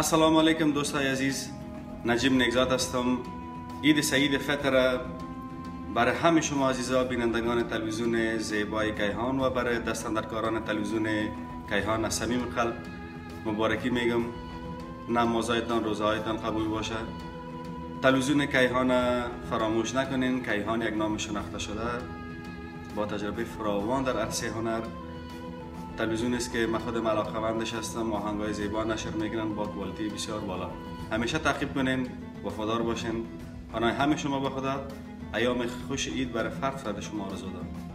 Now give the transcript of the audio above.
السلام علیکم دوستای عزیز، نجیب نگزاد هستم. عید سعید فطر برای همه شما عزیزا بینندگان تلویزیون زیبای کیهان و برای دستاندرکاران تلویزیون کیهان از صمیم قلب مبارکی میگم. نمازهایتان روزهایتان قبول باشه. تلویزیون کیهان فراموش نکنین. کیهان یک نام شناخته شده با تجربه فراوان در عرصه هنر. تلویزیون است که من خودم علاقه‌مندش هستم. آهنگای زیبا نشر میگیرن با کوالیتی بسیار بالا. همیشه تعقیب کنین، وفادار باشین. پناه همه شما به خدا. ایام خوش عید برای فرد شما آرزو دارم.